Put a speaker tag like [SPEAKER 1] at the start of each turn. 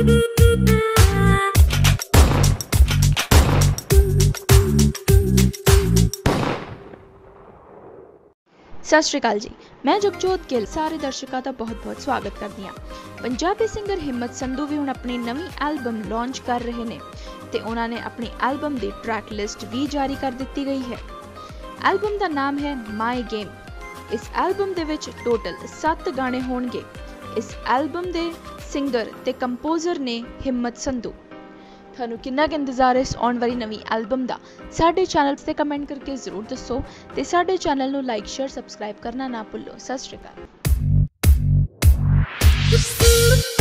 [SPEAKER 1] सत श्री अकाल जी, मैं जगजोत गिल सारे दर्शकों का बहुत बहुत स्वागत करती हाँ। पंजाबी सिंगर हिम्मत संधू भी हुण अपनी नवी एल्बम लॉन्च कर रहे हैं ते उन्होंने अपनी एल्बम की ट्रैक लिस्ट भी जारी कर दी गई है। एल्बम का नाम है माई गेम। इस एल्बम दे विच टोटल 7 गाने होंगे। इस एल्बम के सिंगर ते कंपोजर ने हिम्मत संधू। थानू किन्ना क इंतजार है इस आने वाली नवी एल्बम का? साडे चैनल से कमेंट करके जरूर दसो ते साडे चैनल नू लाइक शेयर सबसक्राइब करना ना भुल्लो। सत श्री अकाल।